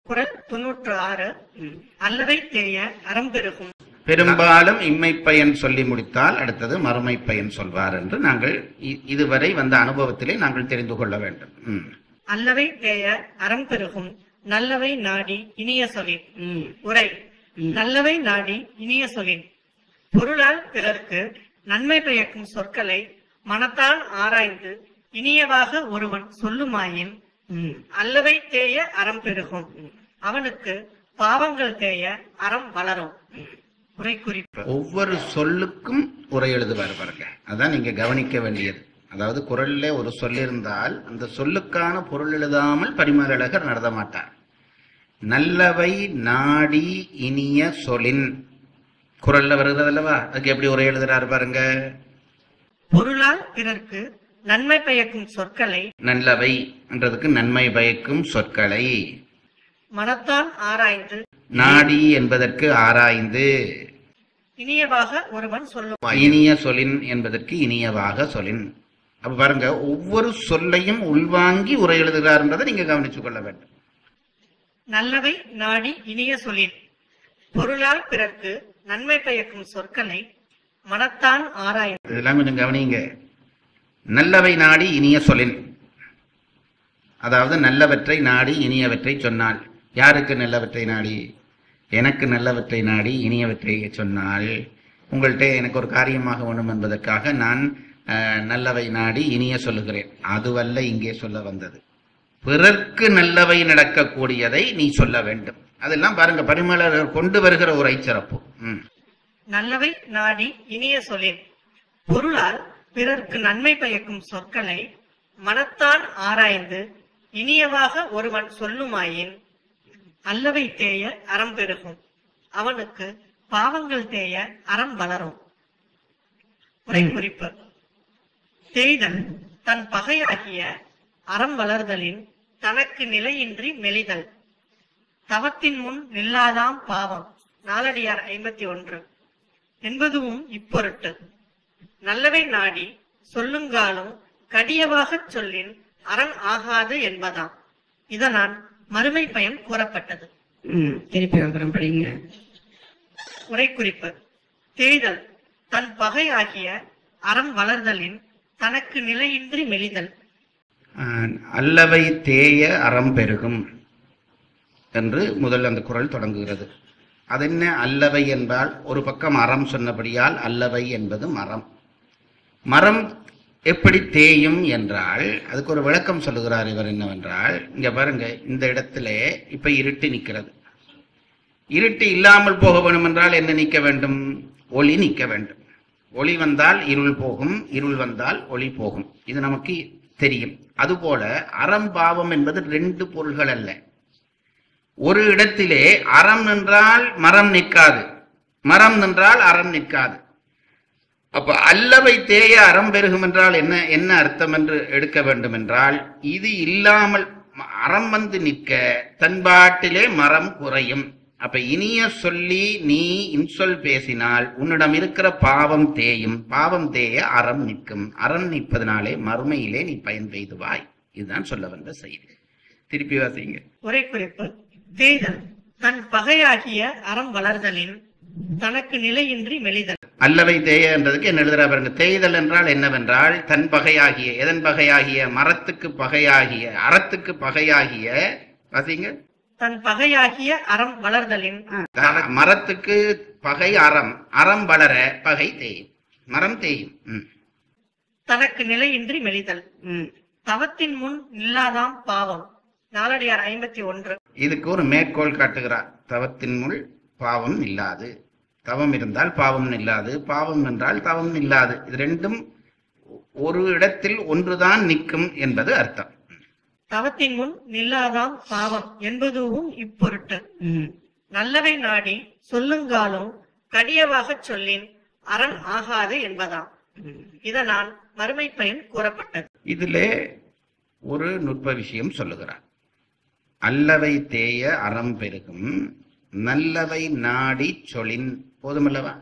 குரல் 96. அல்லவை தேய அறம் பெருகும். பெரும்பாலும் இம்மை பயன் சொல்லி முடித்தால் அடுத்தது மறுமை பயன் சொல்வார் என்று நாங்கள் இதுவரை வந்த அனுபவத்திலே நாங்கள் தெரிந்து கொள்ள வேண்டும். அல்லவை தேய அறம் பெருகும். நல்லவை நாடி இனிய சொலின். உரை. நல்லவை நாடி இனிய சொலின். பொருளால் பிறர்க்கு நன்மை பயக்கும் சொற்களை மனத்தால் ஆராய்ந்து இனியவாக ஒருவன் சொல்லுமாயின் அல்லவை தேய அறம் பெருகும். அவனுக்கு பாவங்கள் தேய அறம் வளரும். உரை குறிப்பு. ஒவ்வொரு சொல்லுக்கும் உரை எழுதுவார் பாருங்க. அதான் நீங்க கவனிக்க வேண்டியது. அதாவது குரல்ல ஒரு சொல் இருந்தால் அந்த சொல்லுக்கான பொருள் எழுதாமல் பரிமேலழகர் நடத்த மாட்டார். நல்லவை நாடி இனிய சொலின் குரல்ல வருகிறது அல்லவா? அதுக்கு எப்படி உரை எழுதுறாரு பாருங்க. பொருளால் பிறர்க்கு நன்மை பயக்கும் சொற்களை, நல்லவை என்றதுக்கு நன்மை பயக்கும் சொற்களை, மனத்தால் ஆராய்ந்து, நாடி என்பதற்கு ஆராய்ந்து, இனியவாக ஒருவன் சொல்லும். இனிய சொலின் என்பதற்கு இனியவாக சொலின். அப்ப பாருங்க, ஒவ்வொரு சொல்லையும் உள்வாங்கி உரை எழுதுகிறார் என்பதை நீங்க கவனித்துக் கொள்ள வேண்டும். நல்லவை நாடி இனிய சொலின். பொருளால் பிறர்க்கு நன்மை பயக்கும் சொற்களை மனத்தான் ஆராய்ந்து. இதெல்லாம் கொஞ்சம் கவனிங்க. நல்லவை நாடி இனிய சொலின், அதாவது நல்லவற்றை நாடி இனியவற்றை சொன்னால். யாருக்கு நல்லவற்றை நாடி? எனக்கு நல்லவற்றை நாடி இனியவற்றை சொன்னால், உங்கள்கிட்ட எனக்கு ஒரு காரியமாக வேணும் என்பதற்காக நான் நல்லவை நாடி இனிய சொல்லுகிறேன். அதுவல்ல இங்கே சொல்ல வந்தது. பிறர்க்கு நல்லவை நடக்கக்கூடியதை நீ சொல்ல வேண்டும். அதெல்லாம் பாருங்க, பரிமேலழகர் கொண்டு வருகிற ஒரு ஐச்சிறப்பு. நல்லவை நாடி இனிய சொலின். பொருளால் பிறர்க்கு நன்மை பயக்கும் சொற்களை மனத்தான் ஆராய்ந்து இனியவாக ஒருவன் சொல்லுமாயின் அல்லவை தேய அறம் பெருகும். அவனுக்கு பாவங்கள் தேய அறம் வளரும். உரை குறிப்பு. தேய்தல் தன் பகையாகிய அறம் வளர்தலின் தனக்கு நிலையின்றி மெலிதல். தவத்தின் முன் நில்லாதாம் பாவம். நாலடியார் 51 என்பதும் இப்பொருட்டு. நல்லவை நாடி சொல்லுங்காலும் கடியவாகச் சொல்லின் அரண் ஆகாது என்பதாம். இதனால் மறுமை பயன் கூறப்பட்டது. திருப்பி படிங்க. உரை குறிப்பு. தேய்தல் தன் பகை ஆகிய அறம் வளர்தலின் தனக்கு நிலையின்றி மெலிதல். அல்லவை தேய அறம் பெருகும் என்று முதல் அந்த குரல் தொடங்குகிறது. அதென்ன அல்லவை என்பால், ஒரு பக்கம் அறம் சொன்னபடியால் அல்லவை என்பது மரம். மரம் எப்படி தேயும் என்றால் அதுக்கு ஒரு விளக்கம் சொல்லுகிறார் இவர். என்னவென்றால், இங்க பாருங்க, இந்த இடத்துல இப்ப இருட்டு நிற்கிறது. இருட்டு இல்லாமல் போக வேண்டும் என்றால் என்ன நிற்க வேண்டும்? ஒளி நிற்க வேண்டும். ஒளி வந்தால் இருள் போகும், இருள் வந்தால் ஒளி போகும். இது நமக்கு தெரியும். அதுபோல அறம் பாவம் என்பது ரெண்டு பொருள்கள் அல்ல. ஒரு இடத்திலே அறம் நின்றால் மரம் நிற்காது, மரம் நின்றால் அறம் நிற்காது. அப்ப அல்லவை தேய அறம் பெருகும் என்றால் என்ன அர்த்தம் என்று எடுக்க வேண்டும் என்றால், இது இல்லாமல் அறம் வந்து நிற்க தன்பாட்டிலே மரம் குறையும். அப்ப இனிய சொல்லி நீ இன்சொல் பேசினால் உன்னிடம் இருக்கிற பாவம் தேயும். பாவம் தேய அறம் நிற்கும். அறம் நிற்பதனாலே மறுமையிலே நீ பயன் பெய்துவாய். இதுதான் சொல்ல வந்த செய்தி. திருப்பி வாசிங்க. உரை குறிப்பு. தேய்தல் தன் பகையாகிய அறம் வளர்தலின் தனக்கு நிலையின்றி மெலிதல். அல்லவை தேய என்றதுக்கு என்ன எழுதுறா பாருங்க. தேய்தல் என்றால் என்னவென்றால், தன் பகையாகிய, எதன் பகையாகிய? மரத்துக்கு பகையாகிய, அறத்துக்கு பகையாகிய. வாசிங்க. தன் பகையாகிய அறம் வளர்தலின். மரத்துக்கு பகை அறம், அறம் வளர பகை தேயும், மரம் தேயும். தனக்கு நிலையின்றி மெலிதல். தவத்தின் முன் இல்லாதாம் பாவம். நாலடியார் 51. இதுக்கு ஒரு மேற்கோள் காட்டுகிறார். தவத்தின் முன் பாவம் இல்லாது. தவம் இருந்தால் பாவம் இல்லாது, பாவம் என்றால் தவம் இல்லாது. இது ரெண்டும் ஒரு இடத்தில் ஒன்றுதான் நிற்கும் என்பது அர்த்தம். தவத்தின் முன் நில்லாதாம் பாவம் என்பதுவும் இப்பொருட்டு. நல்லவை நாடி சொல்லுங்காலும் கடியவாக சொல்லின் அரண் ஆகாது என்பதாம். இதனால் மறுமை பயன் கூறப்பட்டது. இதிலே ஒரு நுட்ப விஷயம் சொல்லுகிறார். அல்லவை தேய அறம் பெருகும், நல்லவை நாடி சொலின். போதுமல்லவா?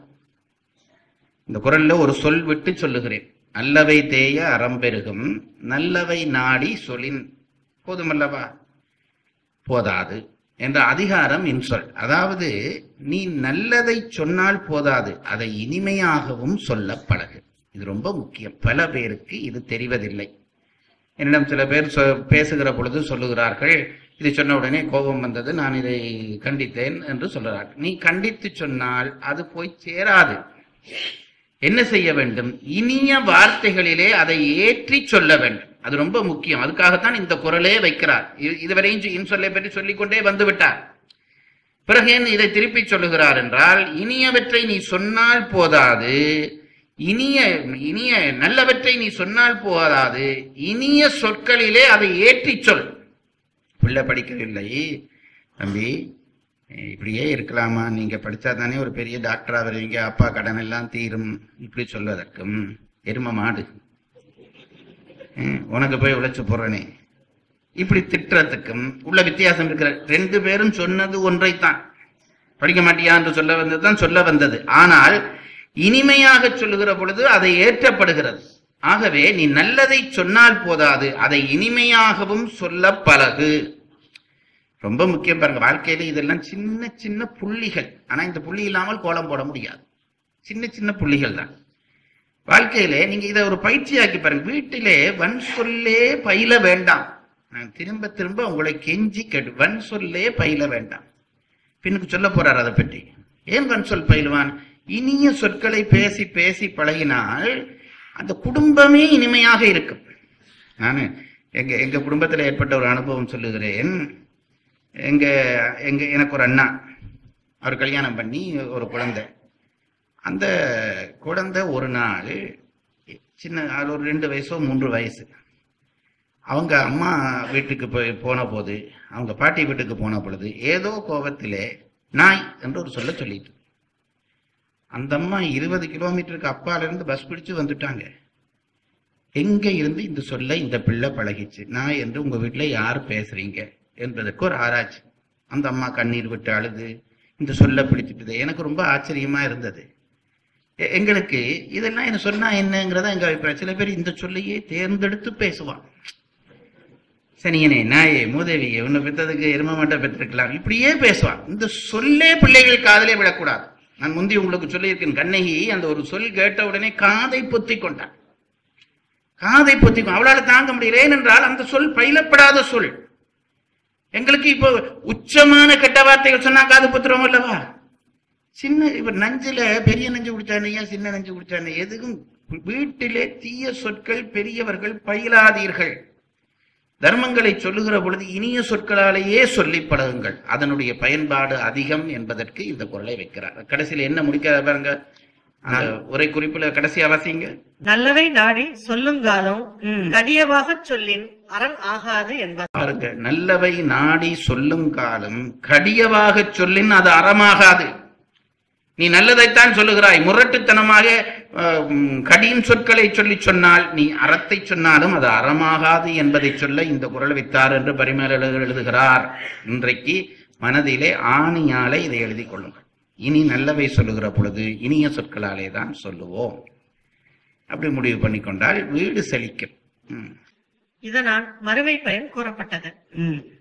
இந்த குரல்ல ஒரு சொல் விட்டு சொல்லுகிறேன். அல்லவை தேய அறம் பெருகும், நல்லவை நாடி சொலின். போதுமல்லவா? போதாது. என்ற அதிகாரம் இன்சொல். அதாவது நீ நல்லதை சொன்னால் போதாது, அதை இனிமையாகவும் சொல்ல பழகு. இது ரொம்ப முக்கியம். பல பேருக்கு இது தெரிவதில்லை. என்னிடம் சில பேர் பேசுகிற பொழுது சொல்லுகிறார்கள், இதை சொன்ன உடனே கோபம் வந்தது, நான் இதை கண்டித்தேன் என்று சொல்கிறார்கள். நீ கண்டித்து சொன்னால் அது போய் சேராது. என்ன செய்ய வேண்டும்? இனிய வார்த்தைகளிலே அதை ஏற்றி சொல்ல வேண்டும். அது ரொம்ப முக்கியம். அதுக்காகத்தான் இந்த குரலே வைக்கிறார். இதுவரையும் இன்சொல்லை பற்றி சொல்லிக்கொண்டே வந்து விட்டார். பிறகு ஏன் இதை திருப்பி சொல்லுகிறார் என்றால், இனியவற்றை நீ சொன்னால் போதாது, இனிய இனிய நல்லவற்றை நீ சொன்னால் போதாது, இனிய சொற்களிலே அதை ஏற்றி சொல். பிள்ளை படிக்கவில்லை, தம்பி இப்படியே இருக்கலாமா, நீங்க படிச்சா தானே ஒரு பெரிய டாக்டரா வருவீங்க, அப்பா கடன் எல்லாம் தீரும், இப்படி சொல்வதற்கும் எரும மாடு உனக்கு போய் உழைச்சு போறனே இப்படி திட்டுறதுக்கும் உள்ள வித்தியாசம் இருக்கிற. ரெண்டு பேரும் சொன்னது ஒன்றைத்தான், படிக்க மாட்டியா என்று சொல்ல வந்ததுதான் சொல்ல வந்தது. ஆனால் இனிமையாக சொல்லுகிற பொழுது அதை ஏற்றப்படுகிறது. ஆகவே நீ நல்லதை சொன்னால் போதாது, அதை இனிமையாகவும் சொல்ல பழகு. ரொம்ப முக்கியம். பாருங்க, வாழ்க்கையில இதெல்லாம் சின்ன சின்ன புள்ளிகள். ஆனா இந்த புள்ளி இல்லாமல் கோலம் போட முடியாது. சின்ன சின்ன புள்ளிகள் தான் வாழ்க்கையிலே. நீங்க இதை ஒரு பயிற்சியாக்கி பாருங்க. வீட்டிலே வன் சொல்லே பயில வேண்டாம். நான் திரும்ப திரும்ப உங்களை கெஞ்சி கேட்டு, வன் சொல்லே பயில வேண்டாம். பின்னுக்கு சொல்ல போறார் அதை பற்றி. ஏன் வன் சொல் பயிலுவான்? இனிய சொற்களை பேசி பேசி பழகினால் அந்த குடும்பமே இனிமையாக இருக்கும். நான் எங்க குடும்பத்தில் ஏற்பட்ட ஒரு அனுபவம் சொல்லுகிறேன். எனக்கு ஒரு அண்ணா, அவர் கல்யாணம் பண்ணி ஒரு குழந்தை. அந்த குழந்தை ஒரு நாள் சின்ன, அது ஒரு 2 வயசோ 3 வயசு, அவங்க அம்மா வீட்டுக்கு போன போது, அவங்க பாட்டி வீட்டுக்கு போன பொழுது ஏதோ கோபத்திலே நாய் என்று ஒரு சொல்ல சொல்லிட்டு, அந்த அம்மா 20 கிலோமீட்டருக்கு அப்பால இருந்து பஸ் பிடிச்சு வந்துட்டாங்க. எங்க இருந்து இந்த சொல்ல இந்த பிள்ளை பழகிச்சு? நாய் என்று உங்க வீட்டுல யார் பேசுறீங்க என்பதற்கு ஒரு ஆராய்ச்சி. அந்த அம்மா கண்ணீர் விட்டு அழுது இந்த சொல்ல பிடிச்சிட்டு. எனக்கு ரொம்ப ஆச்சரியமா இருந்தது. எங்களுக்கு இதெல்லாம் என்ன சொன்னா என்னங்கிறதா எங்க அபிப்பிராயம். சில பேர் இந்த சொல்லையே தேர்ந்தெடுத்து பேசுவான். சனியனே, நாயே, மூதேவியே, உன்னை பெற்றதுக்கு எரும மாட்டை பெற்றிருக்கலாம், இப்படியே பேசுவான். இந்த சொல்லே பிள்ளைகள் காதலே விடக்கூடாது. நான் முந்தி உங்களுக்கு சொல்லியிருக்கேன், கண்ணகி அந்த ஒரு சொல் கேட்ட உடனே காதை பொத்தி கொண்டான். காதை பொத்தி அவளால் தாங்க முடியல. ஏனென்றால் அந்த சொல் பயிலப்படாத சொல். எங்களுக்கு இப்போ உச்சமான கெட்ட வார்த்தைகள் சொன்னா காது பொத்துறோம் அல்லவா? சின்ன இப்ப நஞ்சுல பெரிய நஞ்சு குடிச்சானையா சின்ன நஞ்சு குடிச்சானே, எதுக்கும் வீட்டிலே தீய சொற்கள் பெரியவர்கள் பயிலாதீர்கள். தர்மங்களை சொல்லுகிற பொழுது இனிய சொற்களாலேயே சொல்லி பழகுங்கள். அதனுடைய பயன்பாடு அதிகம் என்பதற்கு இந்த குரலை வைக்கிறார். கடைசியில் என்ன முடிக்க பாருங்க, அந்த உரை குறிப்புல கடைசி அவசியங்க. நல்லவை நாடி சொல்லுங்காலும் கடியவாக சொல்லின் அரண் ஆகாது என்பார். பாருங்க, நல்லவை நாடி சொல்லுங்காலும் கடியவாக சொல்லின் அது அறமாகாது. நீ நல்லதைத்தான் சொல்லுகிறாய், முரட்டுத்தனமாக கடியின் சொற்களை சொல்லி சொன்னால், நீ அறத்தை சொன்னாலும் அது அறமாகாது என்பதை சொல்ல இந்த குரல் வைத்தார் என்று பரிமேலழகர் எழுதுகிறார். இன்றைக்கு மனதிலே ஆணியாலே இதை எழுதி கொள்ளுங்கள். இனி நல்லவை சொல்லுகிற பொழுது இனிய சொற்களாலே தான் சொல்லுவோம். அப்படி முடிவு பண்ணிக்கொண்டால் வீடு செழிக்கும். இதனால் மறுவை பயன் கூறப்பட்டது.